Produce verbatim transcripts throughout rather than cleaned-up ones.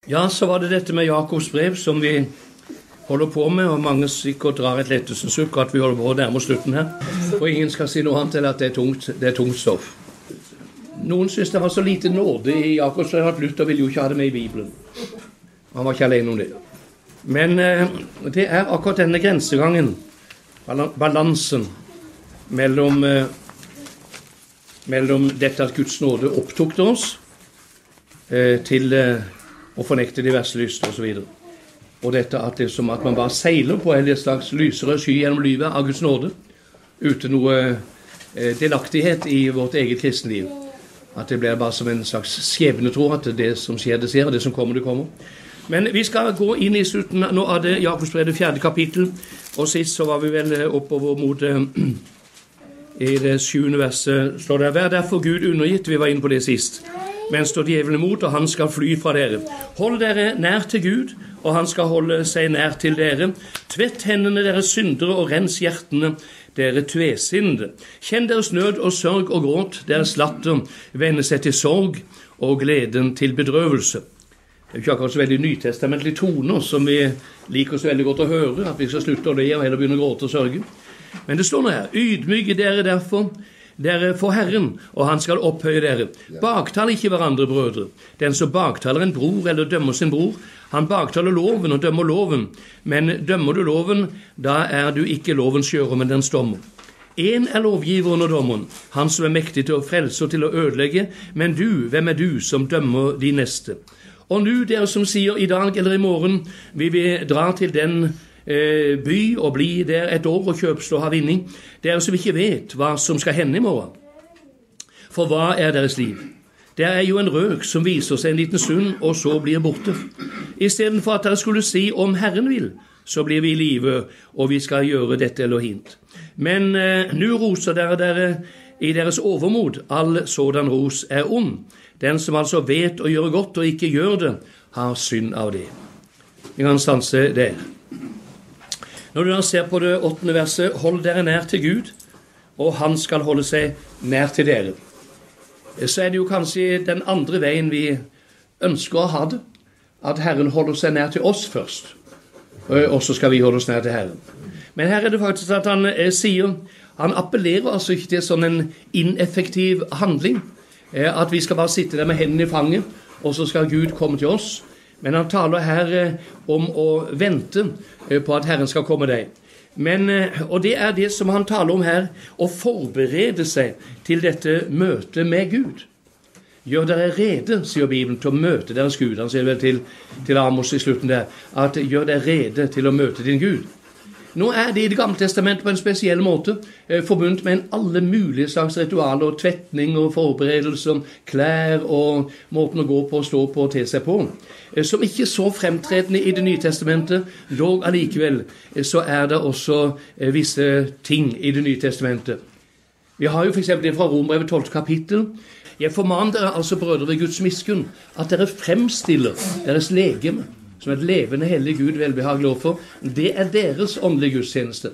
Ja, så var det dette med Jakobs brev som vi holder på med, og mange sikkert drar et lettelsens sukk at vi holder på å nærme oss slutten her. Og ingen skal si noe annet enn at det er tungt, det er tungt stoff. Noen synes det var så lite nåde i Jakobs brev at Luther ville jo ikke ha det med i Bibelen. Han var ikke alene om det. Men eh, det er akkurat denne grensegangen, balansen mellom, eh, mellom dette at Guds nåde opptukter oss eh, til eh, å fornekte diverse lyster og så videre. Og dette at det er som at man bare seiler på en slags lysere sky gjennom livet av Guds nåde, uten noe eh, delaktighet i vårt eget kristenliv. At det blir bare som en slags skjebnetro, at det som skjer, det skjer, og det som kommer, det kommer. Men vi skal gå inn i slutten nå av det Jakobs brev, det fjerde kapittel, og sist så var vi vel oppover mot eh, i det sjuende verset, står det: «Vær derfor Gud undergitt», vi var inne på det sist, «men står djevelen imot, og han skal fly fra dere. Hold dere nær til Gud, og han skal holde seg nær til dere. Tvett hendene deres syndere, og rens hjertene dere tvesinnede. Kjenn deres nød og sørg og gråt, deres latter vende seg til sorg, og gleden til bedrøvelse.» Det er jo ikke akkurat så veldig nytestamentlige toner som vi liker så veldig godt å høre, at vi skal slutte å le og heller begynne å gråte og sørge. Men det står nå her: «Ydmyke dere derfor, dere for Herren, og han skal opphøye dere. Baktal ikke hverandre, brødre. Den som baktaler en bror eller dømmer sin bror, han baktaler loven og dømmer loven. Men dømmer du loven, da er du ikke lovens gjører, men dens dommer. En er lovgiveren og dommeren, han som er mektig til å frelse og til å ødelegge. Men du, hvem er du som dømmer de neste? Og nu, dere som sier i dag eller i morgen, vi vil dra til den Eh, by og bli der et år og kjøpslå og ha vinning, dere som ikke vet hva som skal hende i morgen. For hva er deres liv? Det er jo en røk som viser seg en liten stund og så blir borte. I stedet for at dere skulle si om Herren vil, så blir vi i live og vi skal gjøre dette eller hint. Men eh, nu roser dere dere i deres overmod. All sådan ros er ond. Den som altså vet å gjøre godt og ikke gjør det, har synd av det. Vi kan stanse der. Når du da ser på det åttende verset: «Hold dere nær til Gud, og han skal holde seg nær til dere», så er det jo kanskje den andre veien vi ønsker å ha det, at Herren holder seg nær til oss først, og så skal vi holde oss nær til Herren. Men her er det faktisk at han eh, sier, han appellerer altså ikke til sånn en ineffektiv handling, eh, at vi skal bare sitte der med hendene i fanget, og så skal Gud komme til oss. Men han taler her eh, om å vente eh, på at Herren skal komme deg. Men, eh, og det er det som han taler om her, å forberede seg til dette møtet med Gud. Gjør dere rede, sier Bibelen, til å møte deres Gud. Han sier vel til, til Amos i slutten der, at gjør dere rede til å møte din Gud. Nå er det i Det gamle testamentet på en spesiell måte eh, forbundet med en alle mulige slags ritualer, og tvettning og forberedelser, klær og måten å gå på, stå på og te seg på, eh, som ikke så fremtredende i Det nye testamentet. Dog allikevel eh, så er det også eh, visse ting i Det nye testamentet. Vi har jo for eksempel det fra Romerbrevet tolvte kapittel. «Jeg formaner dere altså, brødre ved Guds miskunn, at dere fremstiller deres legeme som et levende hellig Gud velbehagelig overfor. Det er deres åndelige gudstjeneste.»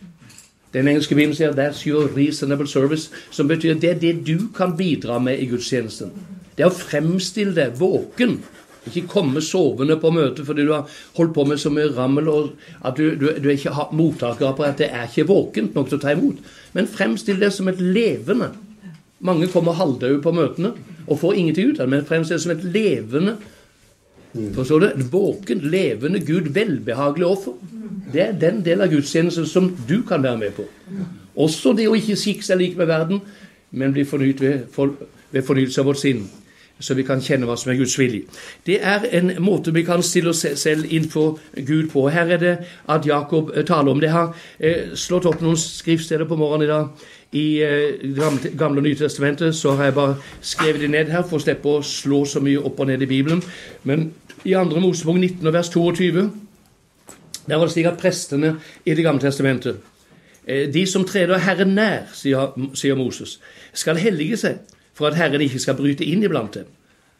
Den engelske bibelen sier «That's your reasonable service», som betyr det er det du kan bidra med i gudstjenesten. Det er å fremstille deg våken, ikke komme sovende på møte fordi du har holdt på med så mye rammel, og at du, du, du er ikke har mottaker på at det er ikke våkent nok til å ta imot, men fremstille deg som et levende. Mange kommer halvdøde på møtene og får ingenting ut av det, men fremstille deg som et levende, forstår du? Våken, levende Gud, velbehagelig offer. Det er den del av gudstjenesten som du kan være med på. Også det å ikke sikke seg like med verden, men bli fornyet ved, for, ved fornyelse av vårt sinn, så vi kan kjenne hva som er Guds vilje. Det er en måte vi kan stille oss selv innenfor Gud på. Her er det at Jakob taler om det. Jeg har eh, slått opp noen skriftsteder på morgenen i dag i eh, gamle, gamle og nye testamentet, så har jeg bare skrevet det ned her for å slippe å slå så mye opp og ned i Bibelen. Men i andre Mosebok nitten og vers tjueto, der var det slik at prestene i det gamle testamentet, eh, de som treder Herren nær, sier, sier Moses, skal hellige seg for at Herren ikke skal bryte inn iblant dem.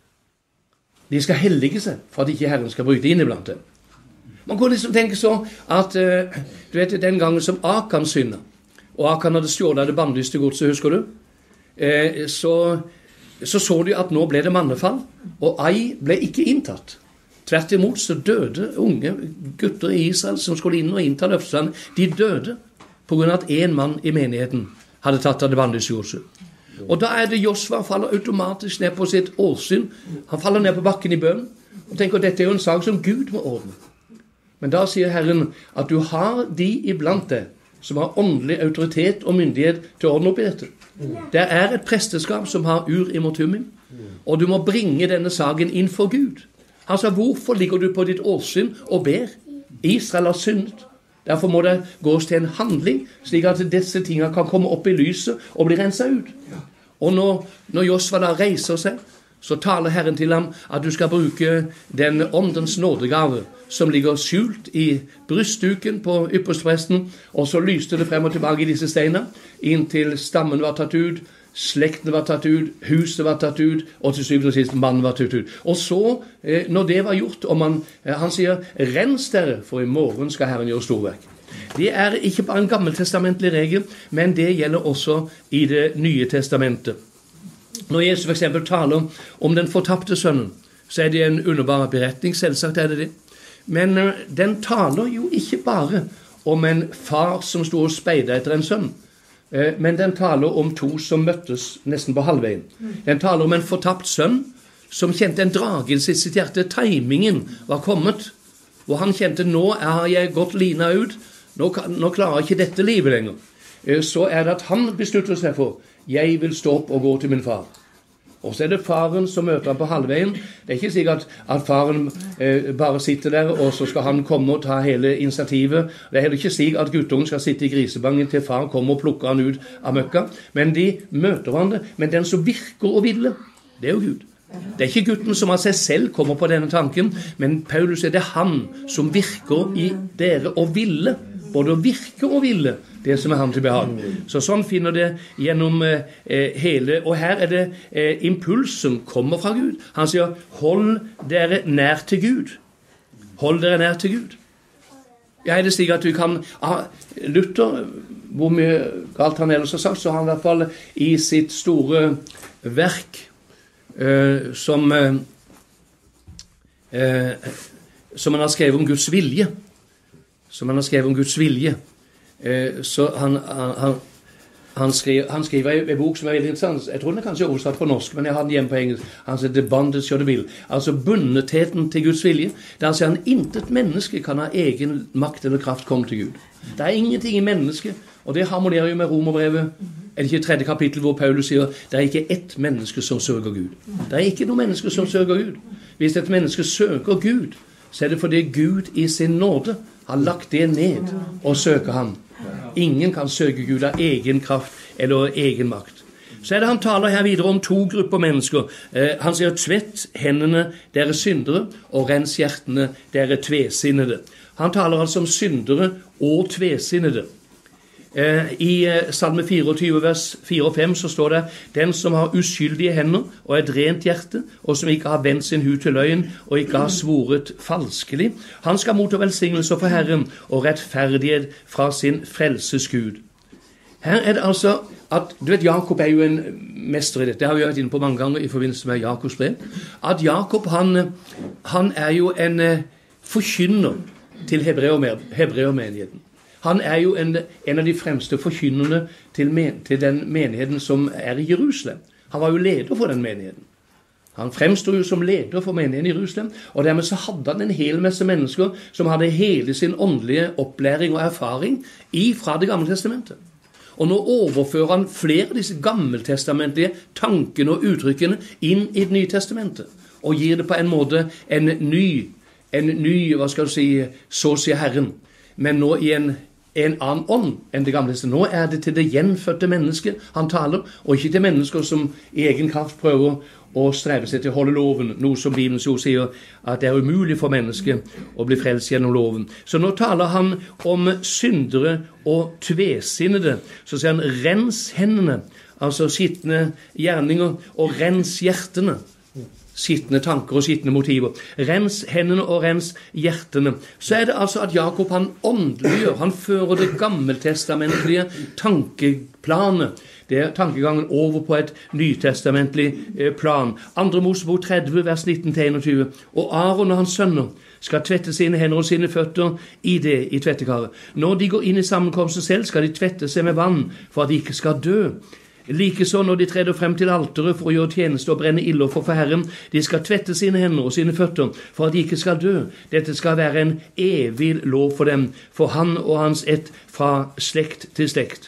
De skal hellige seg for at ikke Herren skal bryte inn iblant dem. Man kan liksom tenke så at, uh, du vet, den gangen som Akan synner, og Akan hadde stjålet det bannlyste godset, husker du? Eh, så, så så de at nå ble det mannefall, og Ai ble ikke inntatt. Tvert imot så døde unge gutter i Israel som skulle inn og innta løftene. De døde på grunn av at en mann i menigheten hadde tatt av det vanlige jordskyld. Og da er det Josva faller automatisk ned på sitt åsyn. Han faller ned på bakken i bønn og tenker at dette er jo en sak som Gud må ordne. Men da sier Herren at du har de iblant deg som har åndelig autoritet og myndighet til å ordne opp i dette. Det er et presteskap som har ur i motumim, og du må bringe denne saken inn for Gud. Han sa, hvorfor ligger du på ditt åsyn og ber? Israel har syndet. Derfor må det gås til en handling, slik at disse tingene kan komme opp i lyset og bli renset ut. Og når, når Josva da reiser seg, så taler Herren til ham at du skal bruke den åndens nådegave som ligger skjult i brystduken på ypperstepresten, og så lyste det frem og tilbake i disse steinene, inntil stammen var tatt ut, slekten var tatt ut, huset var tatt ut, og til syvende og sist mannen var tatt ut. Og så, eh, når det var gjort, og man, eh, han sier, rens dere, for i morgen skal Herren gjøre storverk. Det er ikke bare en gammeltestamentlig regel, men det gjelder også i det nye testamentet. Når Jesus for eksempel taler om den fortapte sønnen, så er det en underbar beretning, selvsagt er det det. Men uh, den taler jo ikke bare om en far som stod og speidet etter en sønn, uh, men den taler om to som møttes nesten på halvveien. Den taler om en fortapt sønn som kjente en drage i sitt hjerte. Timingen var kommet, hvor han kjente, nå har jeg gått lina ut, nå, kan, nå klarer jeg ikke dette livet lenger. Uh, så er det at han beslutter seg for, jeg vil stå opp og gå til min far. Og så er det faren som møter ham på halvveien. Det er ikke sikkert at, at faren eh, bare sitter der, og så skal han komme og ta hele initiativet. Det er heller ikke slik at guttungen skal sitte i grisebangen til far kommer og plukker han ut av møkka. Men de møter hverandre. Men den som virker og ville, det er jo Gud. Det er ikke gutten som av seg selv kommer på denne tanken, men Paulus er det han som virker i dere og ville. Både å virke og ville, det som er han til behag. Så sånn finner det gjennom eh, hele, og her er det eh, impulsen kommer fra Gud. Han sier, hold dere nær til Gud. Hold dere nær til Gud. Ja, er det slik at du kan, ah, Luther, hvor mye galt han ellers har sagt, så har han i hvert fall i sitt store verk, eh, som, eh, eh, som han har skrevet om Guds vilje, som han har skrevet om Guds vilje. Eh, så han, han, han, skriver, han skriver en bok som er veldig interessant. Jeg tror den er kanskje oversatt på norsk, men jeg har den hjemme på engelsk. Han sier The Bondage of the Will. Altså bundetheten til Guds vilje. Der sier han, intet menneske kan ha egen makt eller kraft komme til Gud. Det er ingenting i mennesket, og det harmonerer jo med Romerbrevet. Er det ikke tredje kapittel hvor Paulus sier, det er ikke ett menneske som søker Gud. Det er ikke noe menneske som søker Gud. Hvis et menneske søker Gud, så er det fordi Gud i sin nåde har lagt det ned og søker ham. Ingen kan søke Gud av egen kraft eller egen makt. Så er det han taler her videre om to grupper mennesker. Eh, han sier, tvett hendene dere syndere, og rens hjertene dere tvesinnede. Han taler altså om syndere og tvesinnede. Eh, I eh, Salme fireogtyve, vers fire og fem, så står det, den som har uskyldige hender og et rent hjerte, og som ikke har vendt sin hud til løgn, og ikke har svoret falskelig, han skal motta velsignelse for Herren, og rettferdighet fra sin frelses Gud. Her er det altså at, du vet, Jakob er jo en mester i dette, det har vi vært inne på mange ganger i forbindelse med Jakobs brev, at Jakob, han, han er jo en eh, forkynner til hebreermenigheten. Han er jo en, en av de fremste forkynnerne til, men, til den menigheten som er i Jerusalem. Han var jo leder for den menigheten. Han fremstod jo som leder for menigheten i Jerusalem, og dermed så hadde han en hel masse mennesker som hadde hele sin åndelige opplæring og erfaring fra det gamle testamentet. Og nå overfører han flere av disse gammeltestamentlige tankene og uttrykkene inn i det nye testamentet, og gir det på en måte en ny, en ny, hva skal du si, så sier Herren, men nå i en en annen ånd enn det gamle. Nå er det til det gjenfødte mennesket han taler, og ikke til mennesker som i egen kraft prøver å streve seg til å holde loven, noe som Bibelens ord sier at det er umulig for mennesket å bli frelst gjennom loven. Så nå taler han om syndere og tvesinnede. Så sier han, rens hendene, altså skittende gjerninger, og rens hjertene. skittende tanker og skittende motiver. Rens hendene og rens hjertene. Så er det altså at Jakob han åndeliggjør, han fører det gammeltestamentlige tankeplanet, det er tankegangen over på et nytestamentlig plan. Andre Mosebok tretti, vers nitten til enogtyve. Og Aaron og hans sønner skal tvette sine hender og sine føtter i det, i tvettekaret. Når de går inn i sammenkomsten selv, skal de tvette seg med vann, for at de ikke skal dø. Likeså når de treder frem til alteret for å gjøre tjeneste og brenne illoffer for Herren, de skal tvette sine hender og sine føtter, for at de ikke skal dø. Dette skal være en evig lov for dem, for han og hans ett fra slekt til slekt.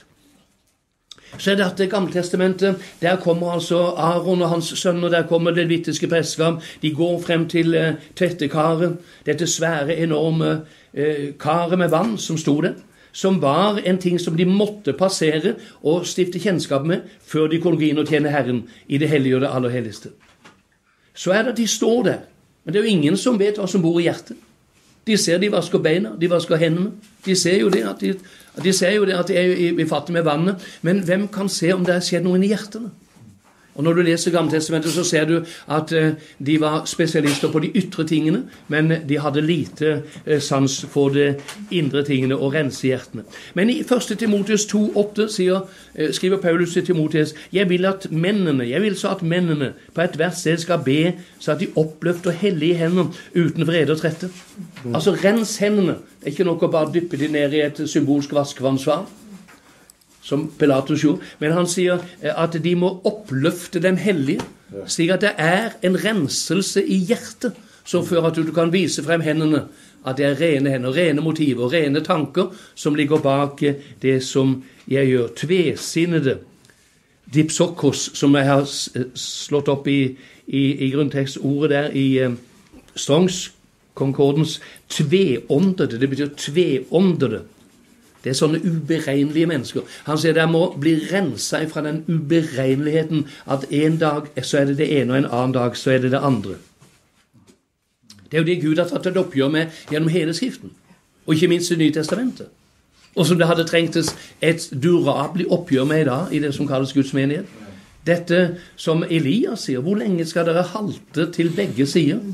Så er det at det gamle testamentet, der kommer altså Aaron og hans sønner, der kommer det levitiske prestskap, de går frem til eh, tvettekaret, dette svære, enorme eh, karet med vann som stod der, som var en ting som de måtte passere og stifte kjennskap med før de kunne gå inn og tjene Herren i det hellige og det aller helligste. Så er det at de står der, men det er jo ingen som vet hva som bor i hjertet. De ser de vasker beina, de vasker hendene, de ser jo det at de, de, ser jo det at de er i, i fattig med vannet, men hvem kan se om det har skjedd noe i hjertene? Og når du leser Gammeltestamentet, så ser du at eh, de var spesialister på de ytre tingene, men de hadde lite eh, sans for de indre tingene og rense hjertene. Men i første Timoteus to åtte sier, eh, skriver Paulus til Timoteus, jeg vil at mennene, jeg vil så at mennene på et hvert sted skal be, så at de oppløfter hellige hender uten vrede og trette. Mm. Altså rens hendene, det er ikke nok å bare dyppe de ned i et symbolsk vaskevannsvar, som Pilatus gjorde, men han sier at de må oppløfte dem hellige, slik at det er en renselse i hjertet, som fører at du kan vise frem hendene, at det er rene hender, rene motiver, rene tanker, som ligger bak det som jeg gjør. Tvesinnede, dipsokos, som jeg har slått opp i, i, i grunntekstordet der, i uh, Strongs Concordance, tveåndede, det betyr tveåndede. Det er sånne uberegnelige mennesker. Han sier det må bli renset fra den uberegneligheten at en dag så er det det ene, og en annen dag så er det det andre. Det er jo det Gud har tatt et oppgjør med gjennom hele Skriften, og ikke minst det Nye Testamentet. Og som det hadde trengtes et durabelig oppgjør med i dag, i det som kalles Guds menighet. Dette som Elias sier, hvor lenge skal dere halte til begge sider?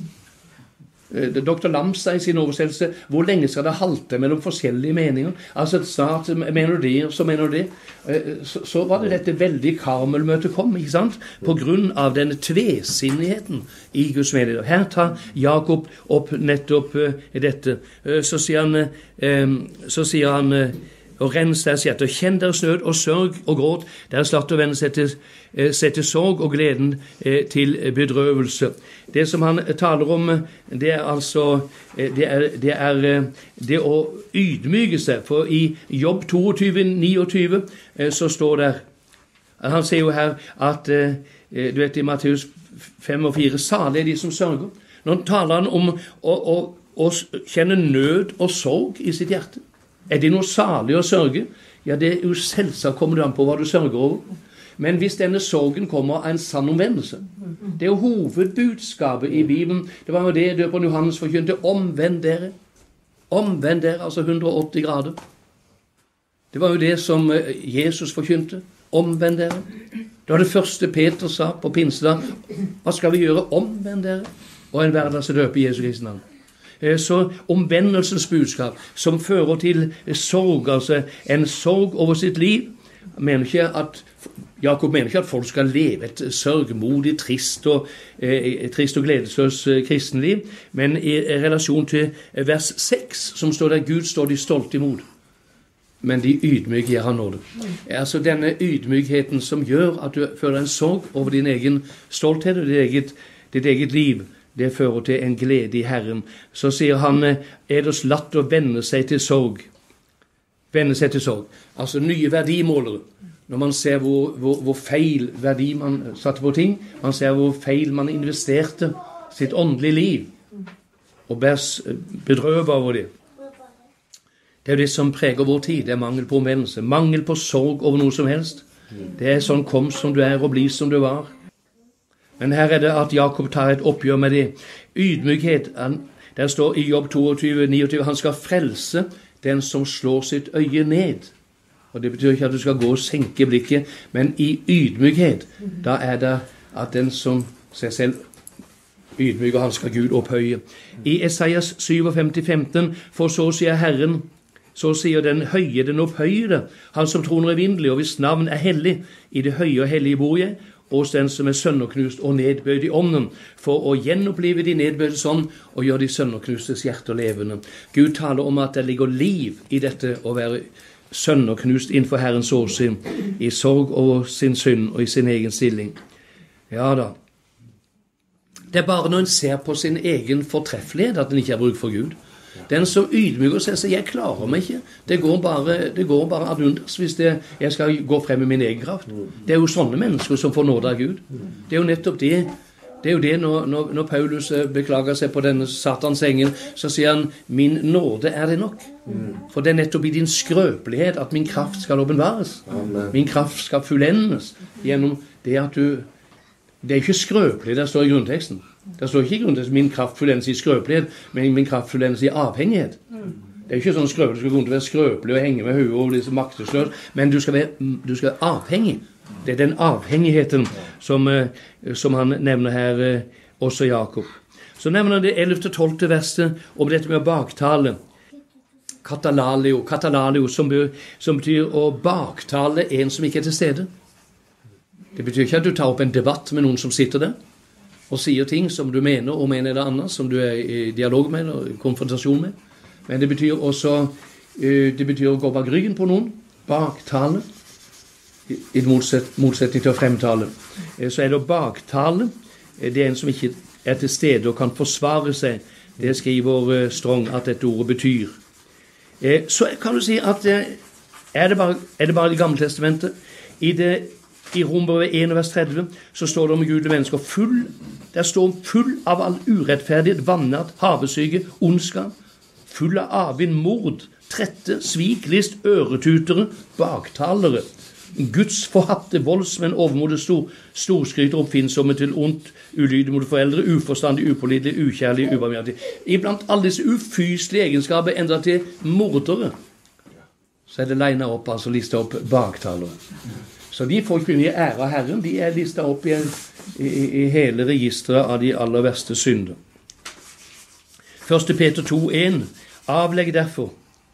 Doktor Lamsa i sin oversettelse, hvor lenge skal det halte mellom forskjellige meninger? Altså snart mener du det, så mener du det. Så, så var det dette veldig Karmel-møtet kom, ikke sant? På grunn av denne tvesinnigheten i Guds menighet. Her tar Jakob opp nettopp dette. Så sier han, så sier han og rens deres hjerte, og kjenn deres nød og sørg og gråt, deres latter vende seg til, seg til sorg og gleden til bedrøvelse. Det som han taler om, det er altså det, er, det, er, det å ydmyke seg, for i Jobb toogtyve niogtyve så står der, han sier jo her at, du vet i Matteus fem og fire, salig er de som sørger. Nå taler han om å, å, å kjenne nød og sorg i sitt hjerte. Er det noe salig å sørge? Ja, det er jo selvsagt kommer det an på hva du sørger over. Men hvis denne sorgen kommer av en sann omvendelse, det er jo hovedbudskapet i Bibelen. Det var jo det døperen Johannes forkynte, omvend dere. Omvend dere, altså hundre og åtti grader. Det var jo det som Jesus forkynte, omvend dere. Det var det første Peter sa på pinsedag, hva skal vi gjøre? Omvend dere. Og en verden som døper Jesu Kristi navn. Så omvendelsens budskap som fører til sorg, altså en sorg over sitt liv, mener ikke at Jakob mener ikke at folk skal leve et sørgmodig, trist og, eh, trist og gledesløs eh, kristenliv, men i relasjon til vers seks, som står der, Gud står de stolt imot, men de ydmyke gir han nåde. Altså denne ydmykheten som gjør at du føler en sorg over din egen stolthet og ditt eget, ditt eget liv, det fører til en glede i Herren. Så sier han, eders latt å vende seg til sorg. Vende seg til sorg. Altså nye verdimålere. Når man ser hvor, hvor, hvor feil verdi man satte på ting, man ser hvor feil man investerte sitt åndelige liv, og bærs bedrøve over det. Det er jo det som preger vår tid, det er mangel på omvendelse, mangel på sorg over noe som helst. Det er sånn kom som du er og bli som du var. Men her er det at Jakob tar et oppgjør med det. Ydmykhet, han, der står i Jobb toogtyve niogtyve, han skal frelse den som slår sitt øye ned. Og det betyr ikke at du skal gå og senke blikket, men i ydmykhet, da er det at den som seg selv ydmyk, og han skal Gud opphøye. I Esaias femtisju, femten, for så sier Herren, så sier den høye, den opphøyede, han som troner evinnelig, og hvis navn er hellig, i det høye og hellige bor jeg, og den som er sønderknust og nedbøyd i ånden, for å gjenopplive de nedbøydes ånd, og gjøre de sønderknustes hjerte levende. Gud taler om at det ligger liv i dette å være sønderknust innenfor Herrens åsyn, i sorg over sin synd og i sin egen stilling. Ja da. Det er bare når en ser på sin egen fortreffelighet at en ikke har bruk for Gud. Den som ydmyker seg, så jeg klarer meg ikke. Det går bare, det går bare ad undas hvis det, jeg skal gå frem med min egen kraft. Det er jo sånne mennesker som får nåde av Gud. Det er jo nettopp det. Det er jo det når, når, når Paulus beklager seg på denne satans engel, så sier han, min nåde er det nok. For det er nettopp i din skrøpelighet at min kraft skal åpenbares. Min kraft skal fullendes gjennom det at du... Det er ikke skrøpelig, det står i grunnteksten. Det står ikke i grunnteksten min kraft fullendes i skrøpelighet, men min kraft fullendes i avhengighet. Det er ikke sånn skrøpelig, du skal gå rundt og være skrøpelig og henge med hodet og bli så maktesløs, men du skal være, du skal være avhengig. Det er den avhengigheten som, som han nevner her, også Jakob. Så nevner han det ellevte til tolvte verset om dette med å baktale. Katalalio, katalalio som, som betyr å baktale en som ikke er til stede. Det betyr ikke at du tar opp en debatt med noen som sitter der, og sier ting som du mener og mener det annet, som du er i dialog med, eller i konfrontasjon med. Men det betyr også, det betyr å gå bak ryggen på noen, baktale, i motsetning til å fremtale. Så er det å baktale, det er en som ikke er til stede og kan forsvare seg. Det skriver Strong at dette ordet betyr. Så kan du si at er det bare, er det bare det gamle testamentet? I det I Romerbrevet en vers tretti så står det om Gud og mennesker full, der står full av all urettferdighet, vannert, havesyke, ondskap, full av avvind, mord, trette, svik, list, øretutere, baktalere, Guds forhatte voldsmenn, overmodige stor, storskryter, oppfinnsomme til ondt, ulydige mot foreldre, uforstandig, upålitelig, ukjærlig, ubarmhjertig. Iblant alle disse ufyselige egenskaper enda til mordere. Så er det legnet opp, altså listet opp baktalere. Så de får ikke mye ære av Herren, de er listet opp i, i, i hele registret av de aller verste synder. første Peter to, en. Avlegg derfor.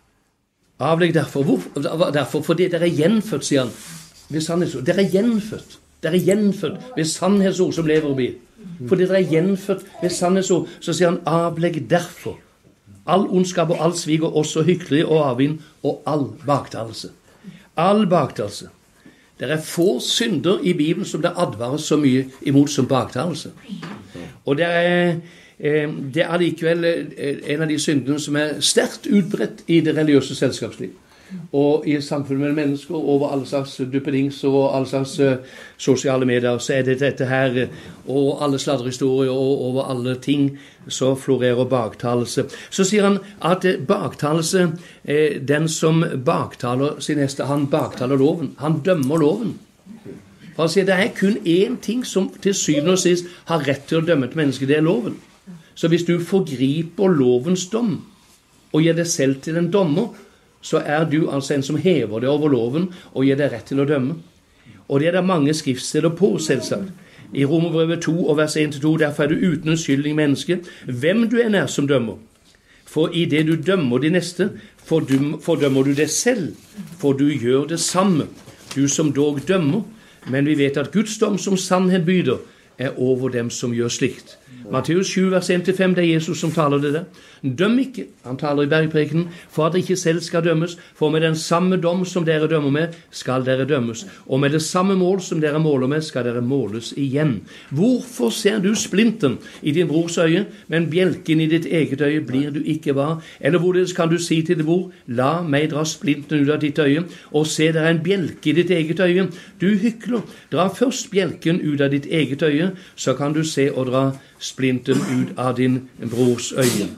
Avlegg derfor. Hvorfor? Derfor, fordi dere er gjenfødt, sier han. Ved sannhetsord. Dere er gjenfødt. Dere er gjenfødt ved sannhetsord som lever og blir. Fordi dere er gjenfødt ved sannhetsord, så sier han avlegg derfor. All ondskap og all svig og også hykleri og avvind og all baktalelse. All baktalelse. Det er få synder i Bibelen som det advares så mye imot som baktalelse. Og det er, det er allikevel en av de syndene som er sterkt utbredt i det religiøse selskapsliv. Og i samfunnet med mennesker, over alle slags duppedings og alle slags sosiale medier, så er det dette her, og alle sladrehistorier og over alle ting, så florerer baktalelse. Så sier han at baktalelse, den som baktaler sin neste, han baktaler loven. Han dømmer loven. For han sier det er kun én ting som til syvende og sist har rett til å dømme et menneske, det er loven. Så hvis du forgriper lovens dom, og gjør deg selv til en dommer, så er du altså en som hever det over loven og gir deg rett til å dømme. Og det er det mange skriftsteder på, selvsagt. I Romerbrevet to og vers en til to, derfor er du uten uskyldning menneske, hvem du er som dømmer. For i det du dømmer de neste, fordømmer du deg selv, for du gjør det samme. Du som dog dømmer, men vi vet at Guds dom som sannhet byder, er over dem som gjør slikt. Matteus sju, vers en til fem, det er Jesus som taler det der. Døm ikke, han taler i bergprekenen, for at dere ikke selv skal dømmes, for med den samme dom som dere dømmer med, skal dere dømmes, og med det samme mål som dere måler med, skal dere måles igjen. Hvorfor ser du splinten i din brors øye, men bjelken i ditt eget øye blir du ikke var? Eller hvorledes kan du si til din bror, la meg dra splinten ut av ditt øye, og se der er en bjelke i ditt eget øye? Du hykler, dra først bjelken ut av ditt eget øye, så kan du se og dra splinten ut av din brors øye.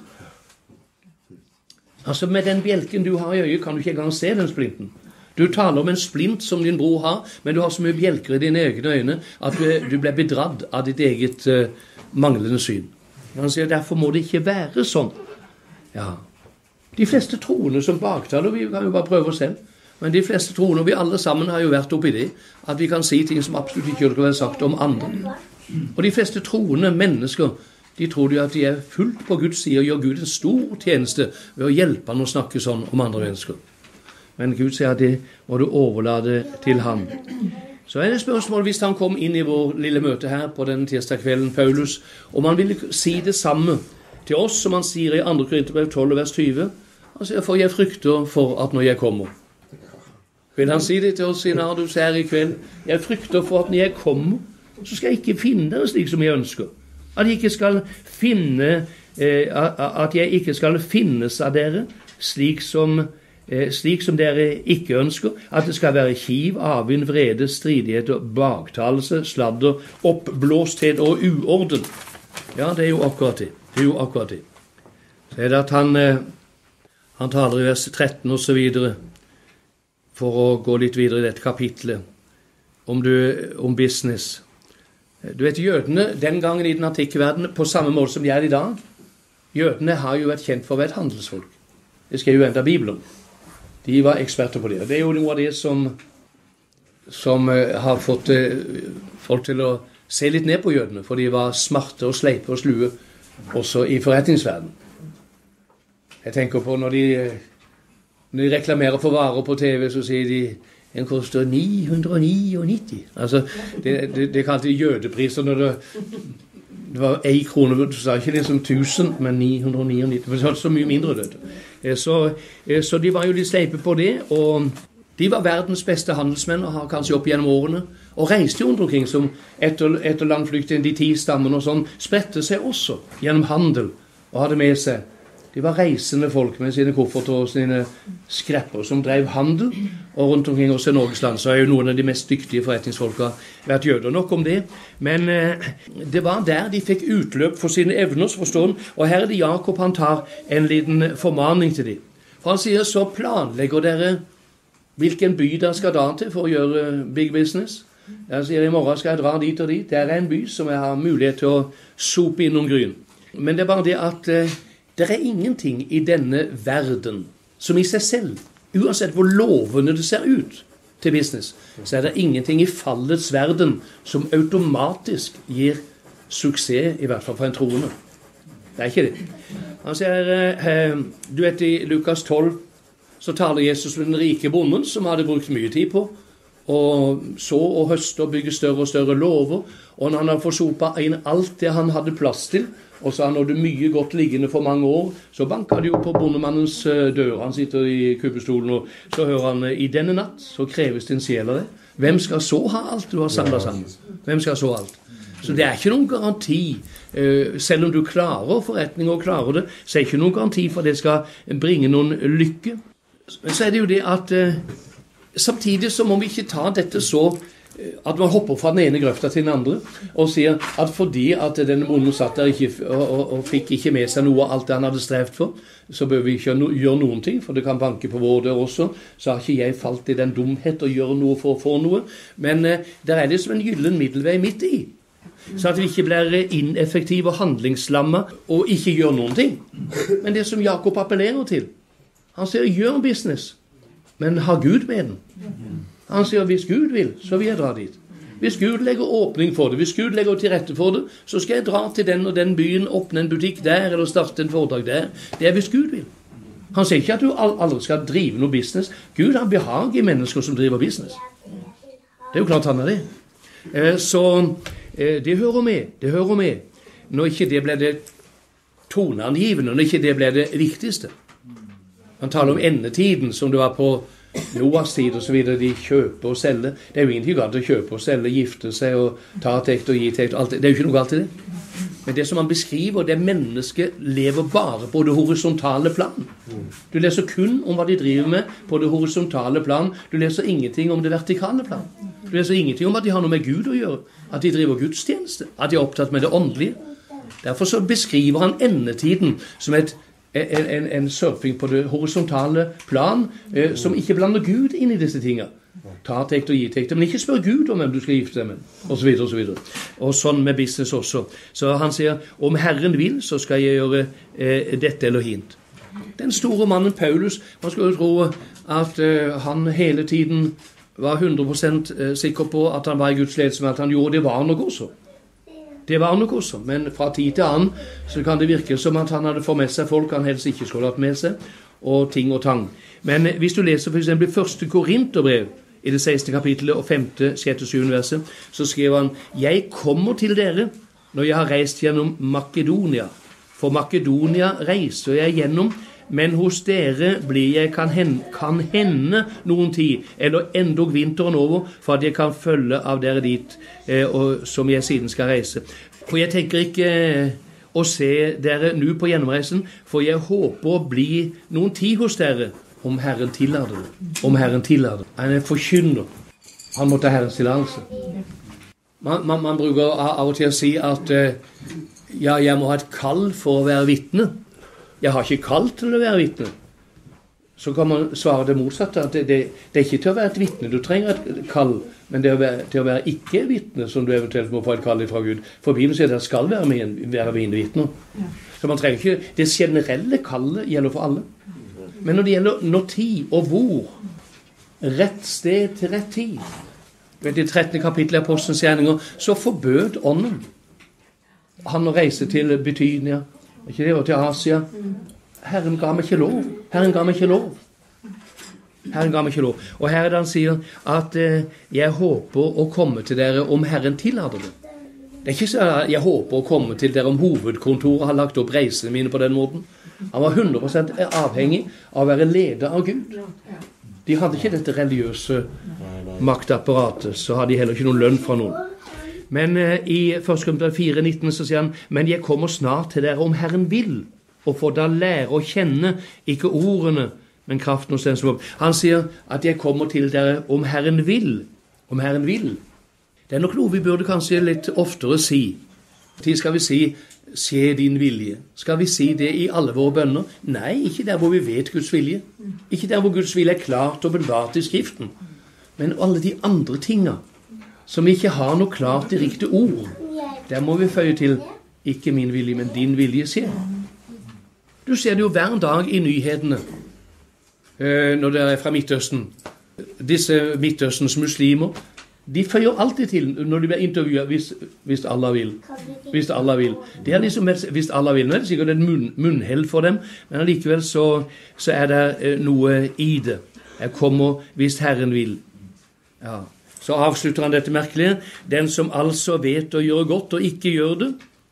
Altså med den bjelken du har i øyet kan du ikke engang se den splinten. Du taler om en splint som din bror har, men du har så mye bjelker i dine egne øyne at du, du blir bedradd av ditt eget uh, manglende syn. Han sier derfor må det ikke være sånn. Ja, de fleste troende som baktaler, vi kan jo bare prøve oss selv, men de fleste troende, vi alle sammen har jo vært oppi det, at vi kan si ting som absolutt ikke kunne være sagt om andre. Og de fleste troende mennesker De tror jo at de er fullt på Guds side og gjør Gud en stor tjeneste ved å hjelpe han å snakke sånn om andre mennesker. Men Gud sier at det må du overlate til han. Så er det spørsmål hvis han kom inn i vår lille møte her på denne tirsdag kvelden, Paulus, om han ville si det samme til oss som han sier i andre Korinterbrev tolv vers tyve. Han sier, for jeg frykter for at når jeg kommer. Vil han si det til oss i Nardus her i kveld? Jeg frykter for at når jeg kommer, så skal jeg ikke finne det slik som jeg ønsker. At jeg ikke skal finne, eh, at jeg ikke skal finnes av dere slik som, eh, slik som dere ikke ønsker. At det skal være kiv, avvind, vrede, stridigheter, baktalelse, sladder, oppblåsthet og uorden. Ja, det er jo akkurat det. Det er jo akkurat det. Så er det at han, eh, han taler i vers tretten og så videre, for å gå litt videre i dette kapitlet, om, du, om business. Du vet, jødene den gangen i den antikke verden, på samme måte som de er i dag, jødene har jo vært kjent for å være et handelsfolk. Det skal jo enda Bibelen. De var eksperter på det. Og det er jo noe av det som, som uh, har fått uh, folk til å se litt ned på jødene, for de var smarte og sleipe og slue, også i forretningsverden. Jeg tenker på når de, når de reklamerer for varer på T V, så sier de den koster ni hundre nittini. Altså, det, det, det kalte de jødepriser når det, det var en krone, du sa ikke det som tusen, men ni hundre nittini, for det var så mye mindre død. Så, så de var jo litt sleipe på det, og de var verdens beste handelsmenn, og har kanskje opp gjennom årene, og reiste jo rundt omkring som etter, etter landflykten, de ti stammene og sånn, spredte seg også gjennom handel, og hadde med seg. De var reisende folk med sine kofferter og sine skrepper som drev handel, og rundt omkring også i Norges land så er jo noen av de mest dyktige forretningsfolka vært jøder. Nok om det, men eh, det var der de fikk utløp for sine evner, forstår han, og her er det Jakob, han tar en liten formaning til dem. For han sier, så planlegger dere hvilken by dere skal dra til for å gjøre big business. Jeg sier, i morgen skal jeg dra dit og dit. Det er en by som jeg har mulighet til å sope innom gryn. Men det er bare det at eh, det er ingenting i denne verden som i seg selv, uansett hvor lovende det ser ut til business, så er det ingenting i fallets verden som automatisk gir suksess, i hvert fall for en troende. Det er ikke det. Han sier, eh, du vet i Lukas tolv, så taler Jesus med den rike bonden som hadde brukt mye tid på, og så og høste og bygge større og større lover, og når han hadde forsopet inn alt det han hadde plass til, og så han hadde mye godt liggende for mange år, så banket det jo på bondemannens dør. Han sitter i kubbestolen, og så hører han, i denne natt så kreves din sjel av det. Hvem skal så ha alt du har samlet sammen? Hvem skal så alt? Så det er ikke noen garanti, selv om du klarer forretning og klarer det, så er det ikke noen garanti for at det skal bringe noen lykke. Men så er det jo det at samtidig så må vi ikke ta dette så at man hopper fra den ene grøfta til den andre og sier at fordi at denne bonden satt der ikke, og, og, og fikk ikke med seg noe av alt det han hadde strevd for, så bør vi ikke gjøre noen ting, for det kan banke på vår dør også. Så har ikke jeg falt i den dumhet å gjøre noe for å få noe, men eh, der er det som en gyllen middelvei midt i, så at vi ikke blir ineffektive og handlingslamma og ikke gjør noen ting. Men det som Jakob appellerer til, han sier gjør business, men ha Gud med den. Han sier, hvis Gud vil, så vil jeg dra dit. Hvis Gud legger åpning for det, hvis Gud legger til rette for det, så skal jeg dra til den og den byen, åpne en butikk der, eller starte en foredrag der. Det er hvis Gud vil. Han sier ikke at du aldri skal drive noe business. Gud har behag i mennesker som driver business. Det er jo klart han er det. Så det hører med, det hører med. Når ikke det ble det toneangivende, når ikke det ble det viktigste. Han taler om endetiden, som det var på Noahs tid og så videre, de kjøper og selger. Det er jo ingenting galt å kjøpe og selge, gifte seg og ta tekt og gi tekt. Alt det. Det er jo ikke noe galt i det. Men det som han beskriver, det mennesket lever bare på det horisontale plan. Du leser kun om hva de driver med på det horisontale plan. Du leser ingenting om det vertikale plan. Du leser ingenting om at de har noe med Gud å gjøre. At de driver gudstjeneste. At de er opptatt med det åndelige. Derfor så beskriver han endetiden som et En, en, en surfing på det horisontale plan eh, som ikke blander Gud inn i disse tingene. Ta tekt og gi tekt, men ikke spør Gud om hvem du skal gifte deg med, og så videre, og så videre. Og sånn med business også. Så han sier, om Herren vil, så skal jeg gjøre eh, dette eller hint. Den store mannen Paulus, man skulle jo tro at eh, han hele tiden var hundre prosent sikker på at han var i Guds ledelse, men at han gjorde det var nok også. Det var han nok også, men fra tid til annen så kan det virke som at han hadde fått med seg folk han helst ikke skulle hatt med seg, og ting og tang. Men hvis du leser for eksempel første Korinterbrev, i det sekstende kapittelet og femte, sjette, syvende verset, så skriver han: «Jeg kommer til dere når jeg har reist gjennom Makedonia. For Makedonia reiser jeg gjennom, men hos dere blir jeg kan hende, kan hende noen tid, eller endog vinteren over, for at jeg kan følge av dere dit, eh, og, som jeg siden skal reise. For jeg tenker ikke eh, å se dere nå på gjennomreisen, for jeg håper å bli noen tid hos dere, om Herren tillater det. Om Herren tillater det. Han er forkynner. Han må ta Herrens tillatelse. Man, man, man bruker av og til å si at eh, ja, jeg må ha et kall for å være vitne. Jeg har ikke kall til å være vitne. Så kan man svare det motsatte, at det, det, det er ikke til å være et vitne. Du trenger et kall, men det er å være, til å være ikke vitne som du eventuelt må få et kall fra Gud. For Bibelen sier at det skal være, med, være mine vitner. Så man trenger ikke, det generelle kallet gjelder for alle. Men når det gjelder når tid og hvor, rett sted til rett tid, vet, i trettende kapittel av Apostelens gjerninger, så forbød ånden han å reise til Betynia, ikke det, og til Asia. Herren ga meg ikke lov. Herren ga meg ikke lov. Herren ga meg ikke lov. Og her er det han sier at eh, jeg håper å komme til dere om Herren tillater det. Det er ikke så at jeg håper å komme til dere om hovedkontoret har lagt opp reisene mine på den måten. Han var hundre prosent avhengig av å være leder av Gud. De hadde ikke dette religiøse maktapparatet, så hadde de heller ikke noen lønn fra noen. Men eh, i første Korinterbrev fire nitten så sier han: «Men jeg kommer snart til dere om Herren vil, og får da lære å kjenne ikke ordene, men kraften hos den som opp.» Han sier at jeg kommer til dere om Herren vil. Om Herren vil. Det er nok noe vi burde kanskje litt oftere si. Til skal vi si: «Skje din vilje». Skal vi si det i alle våre bønner? Nei, ikke der hvor vi vet Guds vilje. Ikke der hvor Guds vilje er klart og åpenbart i Skriften. Men alle de andre tingene som vi ikke har noe klart i riktig ord, der må vi føye til: «Ikke min vilje, men din vilje skjer». Du ser det jo hver dag i nyhetene når det er fra Midtøsten. Disse Midtøstens muslimer, de føyer alltid til når de blir intervjuet, hvis, hvis Allah vil. Hvis Allah vil. Det er liksom, hvis Allah vil. Nå er det sikkert et munn, munnheld for dem, men allikevel så, så er det noe i det. Jeg kommer hvis Herren vil. Ja. Så avslutter han dette merkelige: «Den som altså vet å gjøre godt og ikke gjør det,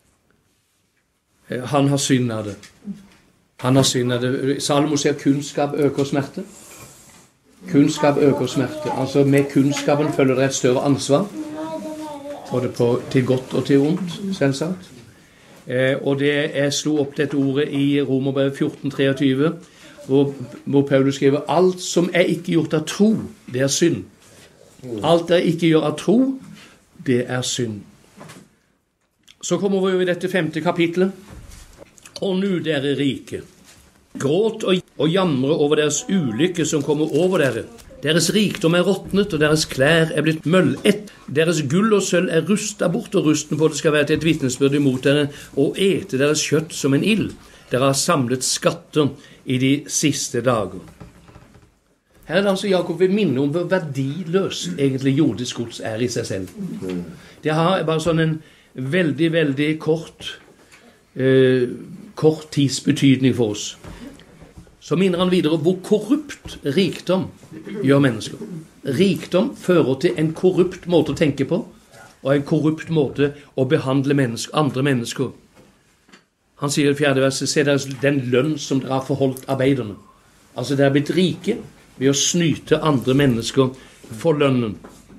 han har syndet det.» Han har syndet det. Salomo sier kunnskap øker smerte. Kunnskap øker smerte. Altså med kunnskapen følger det et større ansvar, både på, til godt og til ondt, selvsagt. Eh, og det jeg slo opp dette ordet i Romerbrevet fjorten treogtyve, hvor, hvor Paulus skriver: «Alt som er ikke gjort av tro, det er synd. Alt er ikke gjort av tro, det er synd.» Så kommer vi over i dette femte kapitlet. «Og nå, dere rike, gråt og, og jamre over deres ulykke som kommer over dere. Deres rikdom er råtnet, og deres klær er blitt møllett. Deres gull og sølv er rustet bort, og rusten på det skal være til et vitnesbyrd imot dere, og ete deres kjøtt som en ild. Dere har samlet skatter i de siste dager.» Her er det altså Jakob vil minne om hvor verdiløst egentlig jordisk gods er i seg selv. Det har bare sånn en veldig, veldig kort, eh, kort tids betydning for oss. Så minner han videre hvor korrupt rikdom gjør mennesker. Rikdom fører til en korrupt måte å tenke på, og en korrupt måte å behandle mennesker, andre mennesker. Han sier i fjerde verset: «Se deres den lønn som dere har forholdt arbeiderne.» Altså dere er blitt rike ved å snyte andre mennesker for lønnen.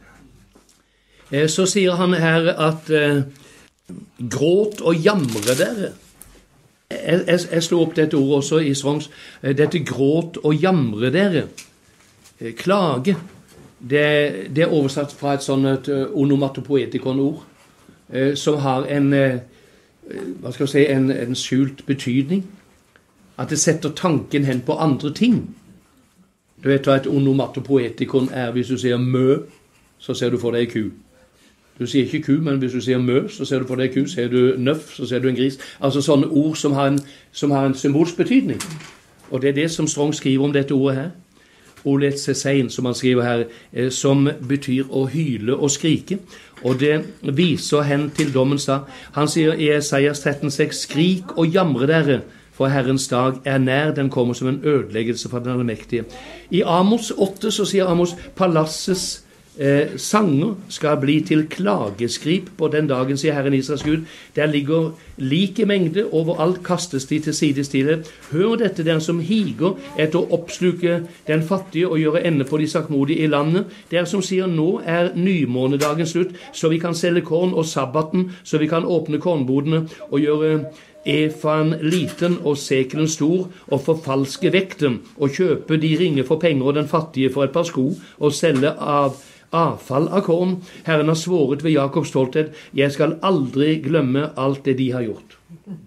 Så sier han her at eh, gråt og jamre dere. Jeg, jeg, jeg slår opp dette ordet også i Strongs. Dette gråt og jamre dere. Klage. Det, det er oversatt fra et sånt onomatopoetikon-ord, eh, som har en, eh, hva skal jeg si, en, en skjult betydning. At det setter tanken hen på andre ting. Du vet hva et onomatopoetikon er. Hvis du sier mø, så ser du for deg ku. Du sier ikke ku, men hvis du sier mø, så ser du for deg ku. Ser du nøff, så ser du en gris. Altså sånne ord som har en, som har en symbolsk betydning. Og det er det som Strong skriver om dette ordet her. oletsesein, som han skriver her, eh, som betyr å hyle og skrike. Og det viser hen til dommens dag. Han sier i Esaias tretten seks, skrik og jamre dere, for Herrens dag er nær, den kommer som en ødeleggelse fra den allmektige. I Amos åtte så sier Amos, palassets eh, sanger skal bli til klageskrip på den dagen, sier Herren Israels Gud. Der ligger like mengde, overalt kastes de til sidestille. Hør dette, den som higer etter å oppsluke den fattige og gjøre ende på de saktmodige i landet. Der som sier, nå er nymånedagen slutt, så vi kan selge korn, og sabbaten, så vi kan åpne kornbodene og gjøre efaen liten og sekelen stor, og forfalske vekten, og kjøpe de ringe for penger og den fattige for et par sko, og selge av avfall av korn. Herren har svoret ved Jakobs stolthet, jeg skal aldri glemme alt det de har gjort.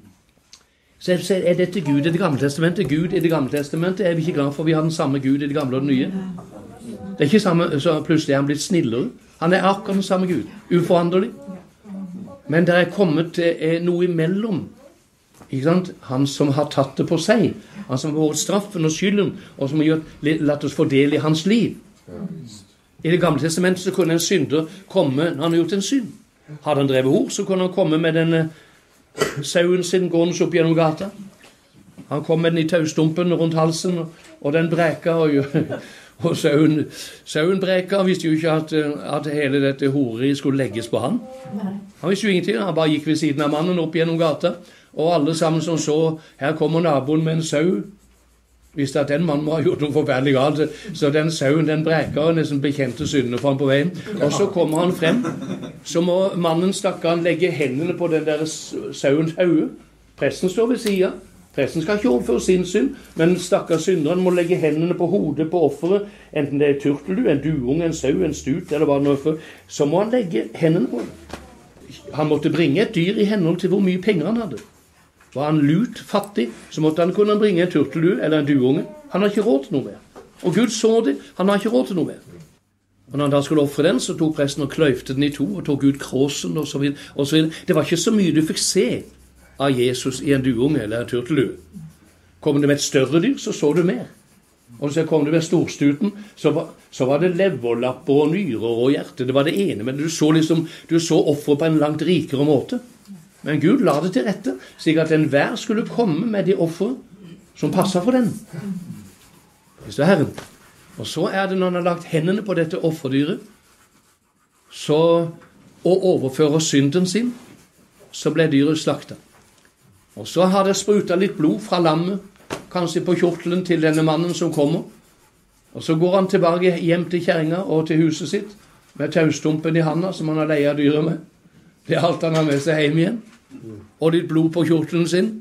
Så er dette Gud i det gamle testamentet. Gud i det gamle testamentet er vi ikke glad for. Vi har den samme Gud i det gamle og det nye. Det er ikke samme, så plutselig er han blitt snillere. Han er akkurat den samme Gud, uforanderlig. Men det er kommet eh, noe imellom. Ikke sant? Han som har tatt det på seg, han som har vært straffen og skylden, og som har gjort, latt oss få del i hans liv. I det gamle testamentet så kunne en synder komme når han har gjort en synd. Hadde han drevet hor, så kunne han komme med den sauen sin gående opp gjennom gata. Han kom med den i taustumpen rundt halsen, og den breka, og, og sauen, sauen breka. Han visste jo ikke at, at hele dette horeri skulle legges på han. Han visste jo ingenting, han bare gikk ved siden av mannen opp gjennom gata, og alle sammen som så, her kommer naboen med en sau, visste at den mannen må ha gjort noe forferdelig galt, så den sauen, den breker, og nesten bekjente syndene for han på veien, og så kommer han frem, så må mannen stakkaren legge hendene på den der sauens hauge. Presten står ved siden, presten skal ikke overføre sin synd, men stakkars synderen må legge hendene på hodet på offeret, enten det er turteldu, en duung, en sau, en stut, eller hva det nå er for, så må han legge hendene på det. Han måtte bringe et dyr i henhold til hvor mye penger han hadde. Var han lut, fattig, så måtte han kunne bringe en turtelue eller en duunge. Han har ikke råd til noe mer. Og Gud så det, han har ikke råd til noe mer. Og når han da skulle offre den, så tok presten og kløyfte den i to, og tok ut kråsen, og så videre, og så videre. Det var ikke så mye du fikk se av Jesus i en duunge eller en turtelue. Kom det med et større dyr, så så du mer. Og så kom det med storstuten, så var, så var det leverlapper og nyrer og hjerte. Det var det ene, men du så liksom, du så offer på en langt rikere måte. Men Gud la det til rette, slik at enhver skulle komme med de offer som passet for den. Hvis det er Herren. Og så er det når han har lagt hendene på dette offerdyret, så å overføre synden sin, så ble dyret slaktet. Og så har det sprutet litt blod fra lammet, kanskje på kjortelen til denne mannen som kommer. Og så går han tilbake hjem til kjerringa og til huset sitt, med taustumpen i handa som han har leiet dyret med. Det er alt han har med seg hjem igjen. Og litt blod på kjortelen sin.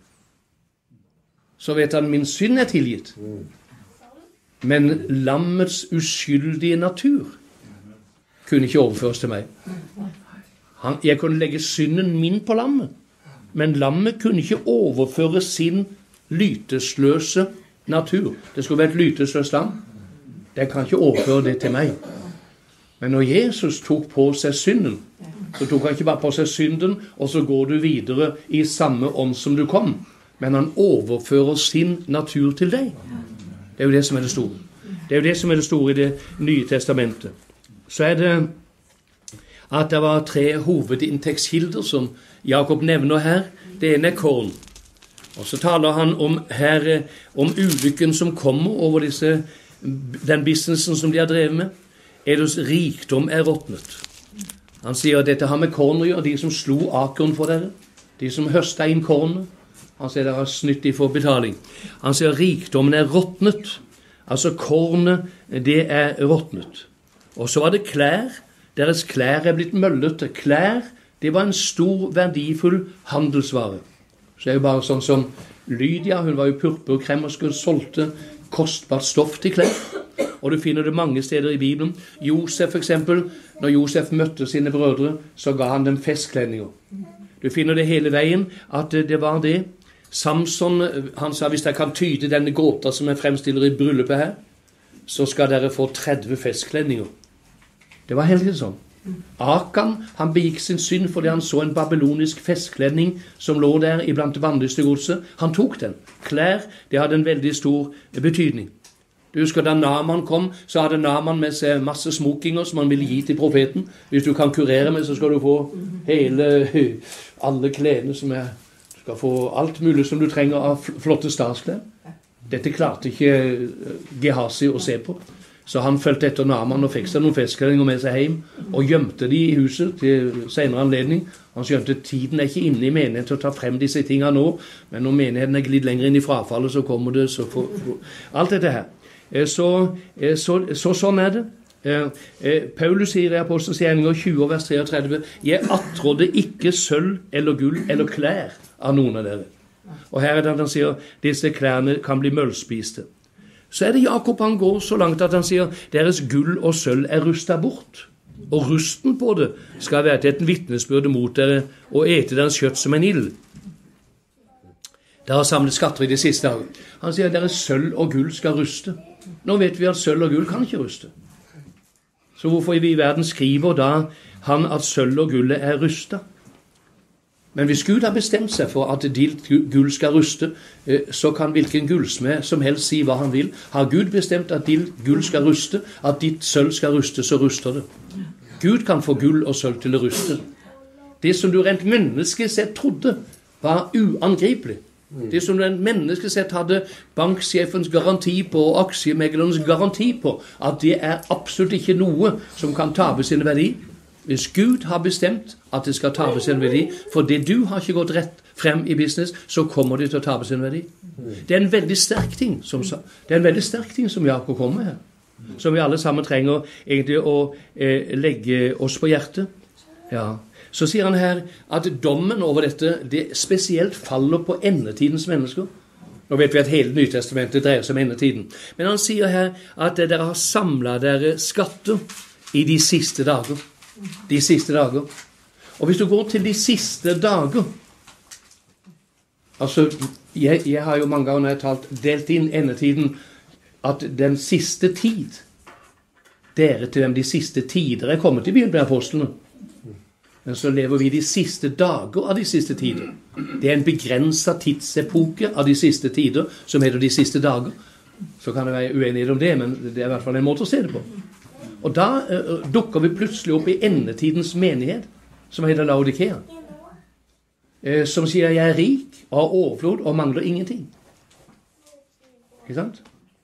Så vet han, min synd er tilgitt. Men lammets uskyldige natur kunne ikke overføres til meg. Han, jeg kunne legge synden min på lammet. Men lammet kunne ikke overføre sin lytesløse natur. Det skulle være et lytesløst lam. Det kan ikke overføre det til meg. Men når Jesus tok på seg synden, så tok han ikke bare på seg synden, og så går du videre i samme ånd som du kom. Men han overfører sin natur til deg. Det er jo det som er det store. Det er jo det som er det store i det nye testamentet. Så er det at det var tre hovedinntektskilder som Jakob nevner her. Det ene er korn. Og så taler han om her, om ulykken som kommer over disse, den businessen som de har drevet med. Eders rikdom er råtnet. Han sier at dette har med korn å gjøre, de som slo akeren for dere, de som høstet inn kornet. Han sier dere har snytt de for betaling. Han sier rikdommen er råtnet. Altså kornet, det er råtnet. Og så var det klær. Deres klær er blitt møllete. Klær, det var en stor, verdifull handelsvare. Så det er jo bare sånn som Lydia, hun var jo purpurkremmerske, solgte kostbart stoff til klær. Og du finner det mange steder i Bibelen. Josef for eksempel, når Josef møtte sine brødre, så ga han dem festkledninger. Du finner det hele veien, at det var det. Samson, han sa, hvis jeg kan tyde denne gåta som jeg fremstiller i bryllupet her, så skal dere få tretti festkledninger. Det var helt sånn. Akan, han begikk sin synd fordi han så en babylonisk festkledning som lå der iblant det vanligste godset. Han tok den. Klær, det hadde en veldig stor betydning. Du husker da Naaman kom, så hadde Naaman med seg masse smokinger som han ville gi til profeten. Hvis du kan kurere med, så skal du få hele, alle klærne som er, du skal få alt mulig som du trenger av flotte statsklær. Dette klarte ikke Gehazi å se på. Så han følte etter Naaman og fikk seg noen festkledninger med seg hjem, og gjemte de i huset til senere anledning. Han skjønte tiden er ikke inne i menigheten til å ta frem disse tingene nå, men når menigheten er glidd lenger inn i frafallet, så kommer det, så for, for, alt dette her. Så, så, så sånn er det. Paulus sier i Apostelens gjerninger tjue vers trettini, jeg attrådde ikke sølv eller gull eller klær av noen av dere. Og her er det at han sier, disse klærne kan bli møllspiste. Så er det Jakob, han går så langt at han sier, deres gull og sølv er rustet bort. Og rusten på det skal være til et vitnesbyrde mot dere, og ete deres kjøtt som en ild. Dere har samlet skatter i de siste dager. Han sier, deres sølv og gull skal ruste. Nå vet vi at sølv og gull kan ikke ruste. Så hvorfor i verden skriver da han at sølv og gullet er rustet? Men hvis Gud har bestemt seg for at ditt gull skal ruste, så kan hvilken gullsmed som helst si hva han vil. Har Gud bestemt at ditt gull skal ruste, at ditt sølv skal ruste, så ruster det. Gud kan få gull og sølv til å ruste. Det som du rent menneskesett trodde var uangripelig. Det som du rent menneskesett hadde banksjefens garanti på og aksjemeglerens garanti på, at det er absolutt ikke noe som kan tape sin verdi. Hvis Gud har bestemt at det skal tape sin verdi, for det du har ikke gått rett frem i business, så kommer det til å tape sin verdi. Det er en veldig sterk ting som, det er en veldig sterk ting som Jakob kommer her, som vi alle sammen trenger egentlig å eh, legge oss på hjertet. Ja. Så sier han her at dommen over dette, det spesielt faller på endetidens mennesker. Nå vet vi at hele Nytestamentet dreier seg om endetiden. Men han sier her at dere har samlet dere skatter i de siste dager. De siste dager. Og hvis du går til de siste dager, altså, jeg, jeg har jo mange ganger når jeg har talt, delt inn endetiden, at den siste tid, dere til hvem de siste tider er kommet i Bibelen med apostlene, men så lever vi de siste dager av de siste tider. Det er en begrenset tidsepoke av de siste tider, som heter de siste dager. Så kan det være uenighet om det, men det er i hvert fall en måte å se det på. Og da uh, dukker vi plutselig opp i endetidens menighet, som heter Laodikea, uh, som sier, jeg er rik, og har overflod, og mangler ingenting. Ikke sant?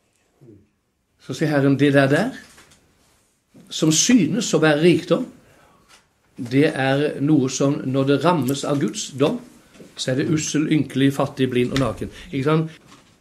Så sier Herren, det der der, som synes å være rikdom, det er noe som, når det rammes av Guds dom, så er det ussel, ynkelig, fattig, blind og naken. Ikke sant?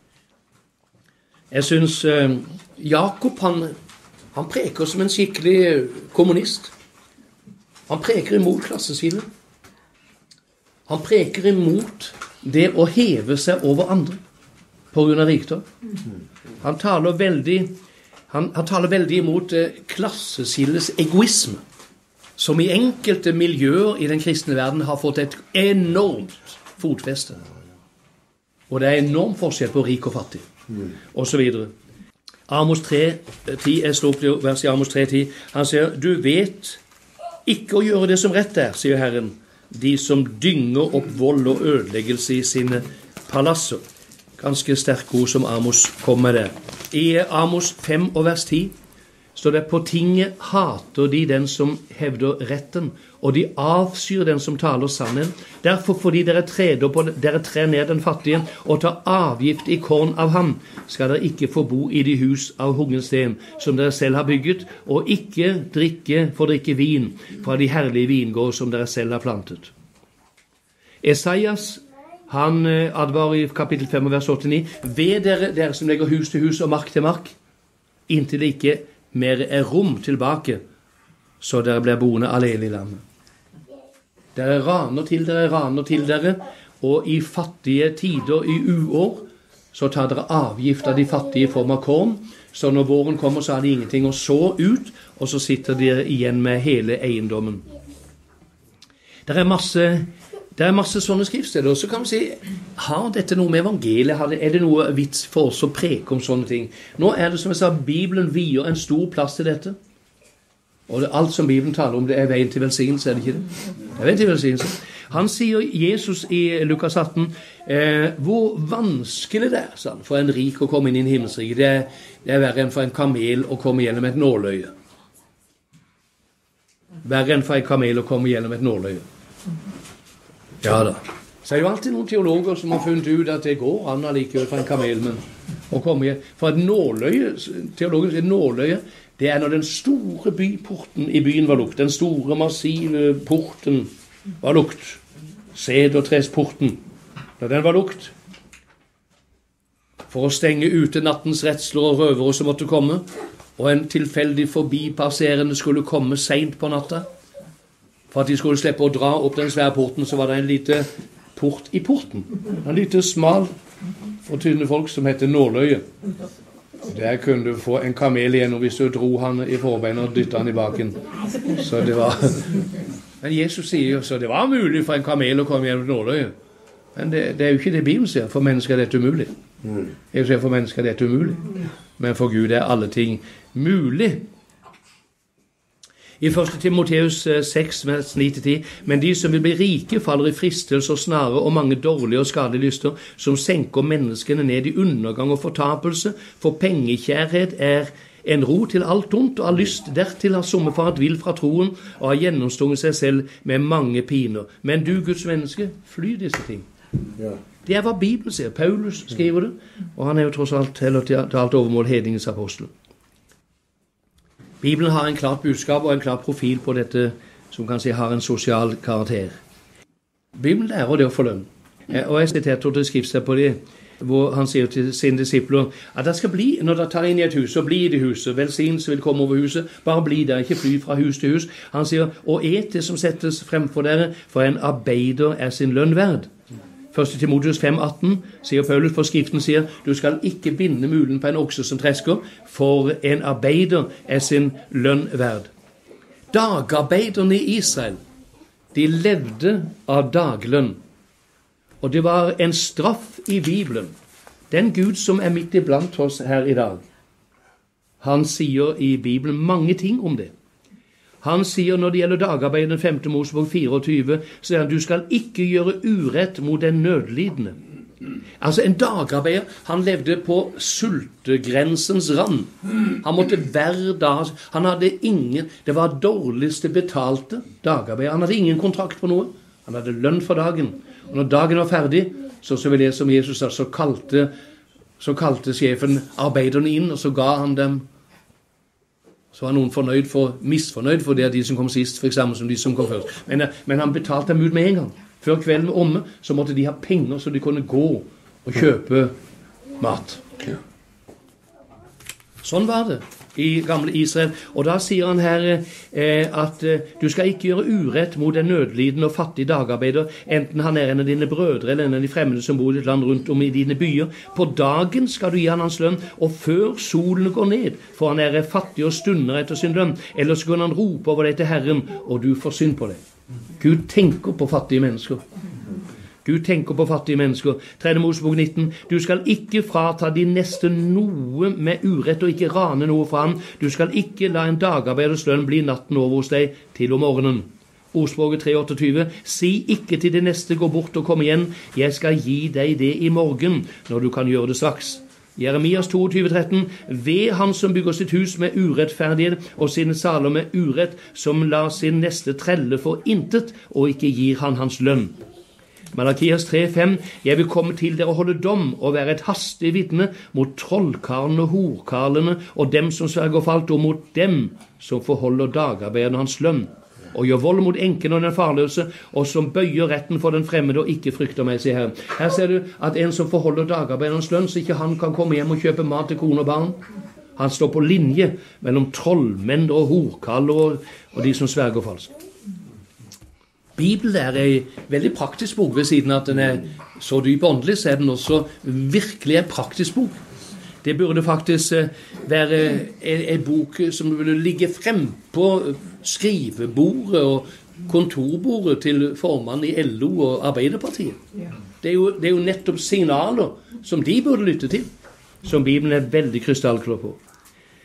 Jeg synes uh, Jakob, han Han preker som en skikkelig kommunist. Han preker imot klasseskillet. Han preker imot det å heve seg over andre på grunn av rikdom. Han taler veldig, han, han taler veldig imot eh, klasseskillets egoisme, som i enkelte miljøer i den kristne verden har fått et enormt fotfeste. Og det er enorm forskjell på rik og fattig, og så videre. Amos tre ti, jeg slår opp det vers i Amos tre ti, han sier, du vet ikke å gjøre det som rett er, sier Herren, de som dynger opp vold og ødeleggelse i sine palasser. Ganske sterk ord som Amos kommer der. I Amos fem og vers ti står det, på tinget hater de den som hevder retten, og de avskyr den som taler sannhet. Derfor fordi dere treder på, dere trer ned den fattige, og tar avgift i korn av ham, skal dere ikke få bo i de hus av hungensten, som dere selv har bygget, og ikke drikke, få drikke vin fra de herlige vingård som dere selv har plantet. Esaias, han advarer i kapittel fem vers åtti, ved dere, dere som legger hus til hus og mark til mark, inntil det ikke mer er rom tilbake, så dere blir boende alene i landet. Dere raner til dere, raner til dere, og i fattige tider, i uår, så tar dere avgift av de fattige i form av korn, så når våren kommer så har de ingenting å så ut, og så sitter dere igjen med hele eiendommen. Det er masse, det er masse sånne skriftsteder, og så kan vi si, har dette noe med evangeliet, er det noe vits for oss å preke om sånne ting? Nå er det som jeg sa, Bibelen vier en stor plass til dette. Og det, alt som Bibelen taler om, det er veien til velsignelse, er det ikke det? Det er veien til velsignelse. Han sier, Jesus i Lukas atten, eh, hvor vanskelig det er sånn, for en rik å komme inn i en himmelsrike. Det, det er verre enn for en kamel å komme gjennom et nåløye. Verre enn for en kamel å komme gjennom et nåløye. Ja da. Så er det jo alltid noen teologer som har funnet ut at det går an allikevel for en kamel, men å komme igjen. For et nåløye, teologen sier nåløye, det er når den store byporten i byen var lukt. Den store, massive porten var lukt. Sedertresporten. Når den var lukt. For å stenge ute nattens redsler og røvere som måtte komme, og en tilfeldig forbipasserende skulle komme sent på natta. For at de skulle slippe å dra opp den svære porten, så var det en lite port i porten. En lite smal for tynne folk som heter nåløye. Der kunne du få en kamel igjennom hvis du dro han i forbeina og dyttet han i baken. Så det var... Men Jesus sier jo så det var mulig for en kamel å komme gjennom nåløye. Men det, det er jo ikke det Bibelen sier. For mennesker er dette umulig. Jeg sier for mennesker er dette umulig. Men for Gud er alle ting mulig. I første Timoteus seks, vers ni til ti, men de som vil bli rike faller i fristelse og snare og mange dårlige og skadelige lyster, som senker menneskene ned i undergang og fortapelse, for pengekjærhet er en ro til alt ondt, og har lyst dertil har sommerfart vill fra troen, og har gjennomstunget seg selv med mange piner. Men du, Guds menneske, fly disse ting. Ja. Det er hva Bibelen sier. Paulus skriver det, og han er jo tross alt, eller til alt overmål, hedningens apostel. Bibelen har en klart budskap og en klar profil på dette, som kan si har en sosial karakter. Bibelen lærer det å få lønn. Og jeg siterte til skriftsted på det, hvor han sier til sine disipler at det skal bli, når de tar inn i et hus, så bli i det huset, velsignelse vil komme over huset, bare bli der, ikke fly fra hus til hus. Han sier, og et det som settes fremfor dere, for en arbeider er sin lønn verd. første Timoteus fem atten sier Paulus, for skriften sier, du skal ikke binde mulen på en okse som tresker, for en arbeider er sin lønn verd. Dagarbeiderne i Israel, de levde av daglønn. Og det var en straff i Bibelen. Den Gud som er midt iblant oss her i dag, han sier i Bibelen mange ting om det. Han sier når det gjelder dagarbeid, den femte Mosebok fireogtyve, så sier han, du skal ikke gjøre urett mot den nødlidende. Altså en dagarbeider, han levde på sultegrensens rand. Han måtte hver dag, han hadde ingen, det var dårligste betalte dagarbeider. Han hadde ingen kontrakt på noe. Han hadde lønn for dagen. Og når dagen var ferdig, så så vi det som Jesus sa, så kalte, så kalte sjefen arbeiderne inn, og så ga han dem. Så var noen fornøyd for, misfornøyd for det de som kom sist, for eksempel som de som kom først. Men, men han betalte dem ut med en gang. Før kvelden var omme, så måtte de ha penger så de kunne gå og kjøpe mat. Sånn var det i gamle Israel. Og da sier han her eh, at eh, du skal ikke gjøre urett mot den nødlidende og fattige dagarbeider, enten han er en av dine brødre eller en av de fremmede som bor i et land rundt om i dine byer. På dagen skal du gi han hans lønn, og før solen går ned, for han er fattig og stunder etter sin lønn, ellers kan han rope over deg til Herren, og du får synd på deg. Gud tenker på fattige mennesker. Gud tenker på fattige mennesker. tredje Mosebok nitten. Du skal ikke frata din neste noe med urett og ikke rane noe fra ham. Du skal ikke la en dagarbeiders lønn bli natten over hos deg til om morgenen. Ordspråket tre tjueåtte. Si ikke til det neste, gå bort og kom igjen. Jeg skal gi deg det i morgen, når du kan gjøre det straks. Jeremias toogtyve tretten. Ved han som bygger sitt hus med urettferdighet og sine saler med urett, som lar sin neste trelle for intet og ikke gir han hans lønn. Malakias tre fem. Jeg vil komme til dere og holde dom og være et hastig vitne mot trollkarlene og horkarlene og dem som sverger falt, og mot dem som forholder dagarbeiderne hans lønn, og gjør vold mot enken og den farløse, og som bøyer retten for den fremmede og ikke frykter meg, sier Herren. Her ser du at en som forholder dagarbeidernes lønn, så ikke han kan komme hjem og kjøpe mat til kone og barn. Han står på linje mellom trollmenn og horkaller og, og de som sverger falskt. Bibelen er en veldig praktisk bok, ved siden av at den er så dyp åndelig, så er den også virkelig en praktisk bok. Det burde faktisk være en bok som ville ligge frem på skrivebordet og kontorbordet til formannen i L O og Arbeiderpartiet. Det er jo, det er jo nettopp signaler som de burde lytte til, som Bibelen er veldig krystallklar på.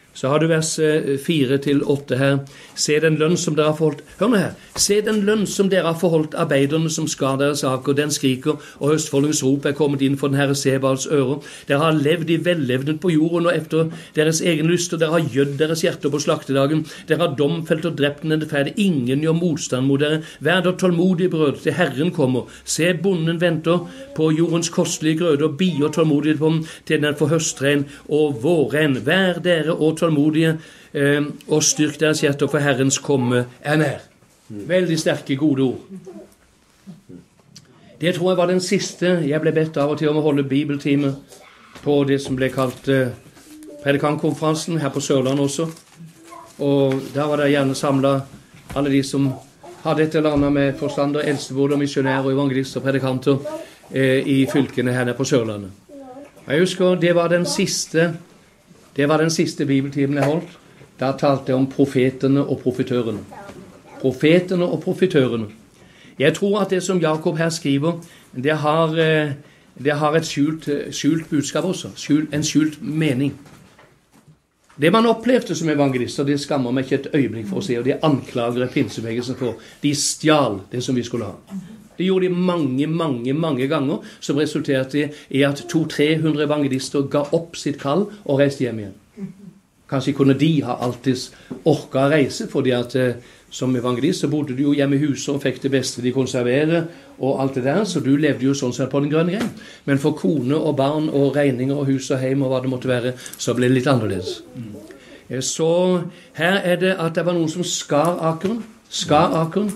Så har du vers fire til åtte her. Se den lønn som dere har forholdt. Hør nå her. Se den lønn som dere har forholdt arbeiderne som skar deres aker. Den skriker, og høstfolgens rop er kommet inn for den Herre Sebals ører. Dere har levd i vellevnet på jorden og efter deres egen lyst, og dere har gjødd deres hjerter på slaktedagen. Dere har domfelt og drept den rettferdige. Ingen gjør motstand mot dere. Vær da tålmodige brød til Herren kommer. Se, bonden venter på jordens kostelige grøde og bier tålmodig på den til den får høstregn og vårregn. Vær dere og tålmodige eh, og styrk deres hjerter, for Herrens komme er nær. Veldig sterke, gode ord. Det tror jeg var den siste jeg ble bedt av og til om å holde bibeltime på det som ble kalt eh, predikantkonferansen her på Sørlandet også. Og da var det gjerne samlet alle de som hadde et eller annet med forstander, eldstebord og misjonærer og evangelister og predikanter eh, i fylkene her på Sørlandet. Jeg husker det var den siste Det var den siste bibeltimen jeg holdt. Da talte jeg om profetene og profitørene. Profetene og profitørene. Jeg tror at det som Jakob her skriver, det har, det har et skjult, skjult budskap også. Skjult, en skjult mening. Det man opplevde som evangelister, det skammer meg ikke et øyeblikk for å si, og det anklager pinsebevegelsen for. De stjal det som vi skulle ha. Det gjorde de mange, mange, mange ganger, som resulterte i at to-tre hundre evangelister ga opp sitt kall og reiste hjem igjen. Kanskje kunne de ha alltid orket å reise, fordi at som evangelist så bodde du jo hjemme i huset og fikk det beste de konservere og alt det der, så du levde jo sånn sett på den grønne grein. Men for kone og barn og regninger og hus og heim og hva det måtte være, så ble det litt annerledes. Så her er det at det var noen som skar akeren, skar akeren.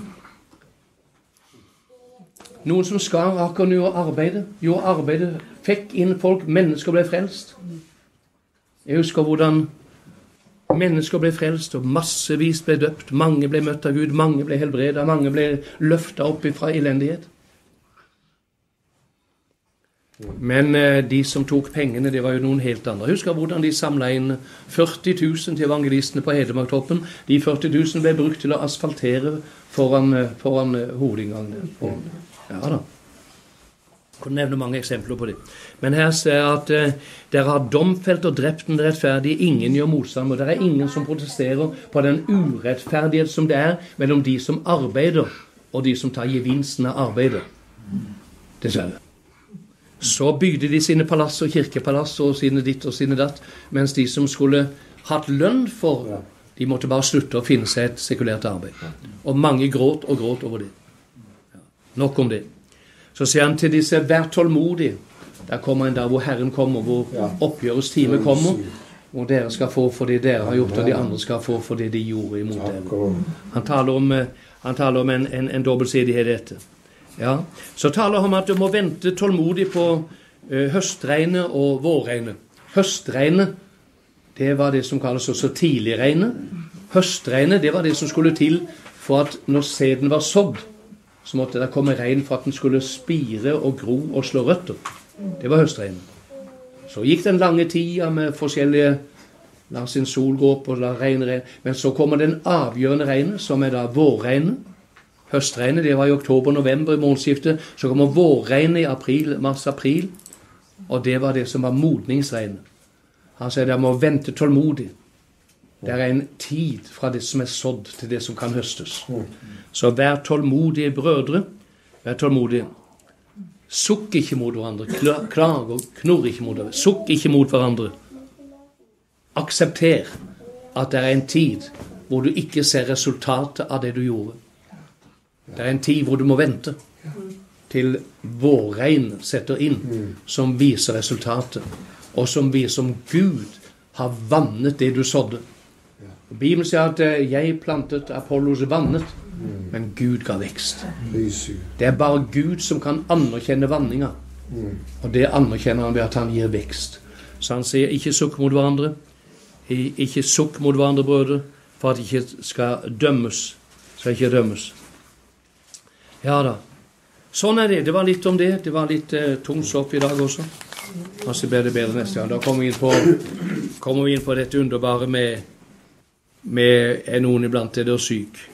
Noen som skar akeren gjorde arbeidet, gjorde arbeidet, fikk inn folk, mennesker ble frelst. Jeg husker hvordan mennesker ble frelst, og massevis ble døpt, mange ble møtt av Gud, mange ble helbredet, mange ble løftet opp fra elendighet. Men eh, de som tok pengene, det var jo noen helt andre. Jeg husker hvordan de samlet inn førti tusen til evangelistene på Hedmarktoppen. De førti tusen ble brukt til å asfaltere foran, foran hovedinngangen. Ja da. Jeg kunne nevne mange eksempler på det. Men her ser jeg at eh, dere har domfelt og drept den rettferdige. Ingen gjør motstand, og det er ingen som protesterer på den urettferdighet som det er mellom de som arbeider og de som tar gevinsten av arbeidet. Dessverre. Så bygde de sine palasser, kirkepalasser og sine ditt og sine datt, mens de som skulle hatt lønn for, de måtte bare slutte å finne seg et sekulært arbeid. Og mange gråt og gråt over det. Nok om det. Så sier han til disse, vær tålmodig. Der kommer en dag hvor Herren kommer, hvor oppgjørets time kommer, hvor dere skal få for det dere har gjort, og de andre skal få for det de gjorde imot dere. Han taler om, han taler om en, en, en dobbeltsidighet i dette. Ja. Så taler han om at du må vente tålmodig på uh, høstregnet og vårregnet. Høstregnet, det var det som kalles også tidligregnet. Høstregnet, det var det som skulle til for at når sæden var sådd, så måtte det komme regn for at den skulle spire og gro og slå røtter. Det var høstregnet. Så gikk den lange tida med forskjellige, la sin sol gå opp og la regn regn, men så kommer den avgjørende regnet, som er da vårregnet. Høstregnet, det var i oktober-november i månedsskiftet, så kommer vårregnet i april, mars-april, og det var det som var modningsregnet. Han sier det må vente tålmodig. Det er en tid fra det som er sådd til det som kan høstes. Så vær tålmodige brødre, vær tålmodige. Sukk ikke mot hverandre, klag og knurr ikke mot hverandre. Sukk ikke mot hverandre. Aksepter at det er en tid hvor du ikke ser resultatet av det du gjorde. Det er en tid hvor du må vente til vårregn setter inn, som viser resultatet, og som viser om Gud har vannet det du sådde. Bibelen sier at jeg plantet, Apollos vannet, men Gud ga vekst. Det er bare Gud som kan anerkjenne vanninga, og det anerkjenner han ved at han gir vekst. Så han sier, ikke sukk mot hverandre, ikke sukk mot hverandre, brødre, for at ikke skal dømmes, skal ikke dømmes. Ja da. Sånn er det. Det var litt om det. Det var litt eh, tungt stoff i dag også. Kanskje blir det bedre neste gang. Da kommer vi inn på, kommer vi inn på dette underbare med, med er noen iblant er det syk.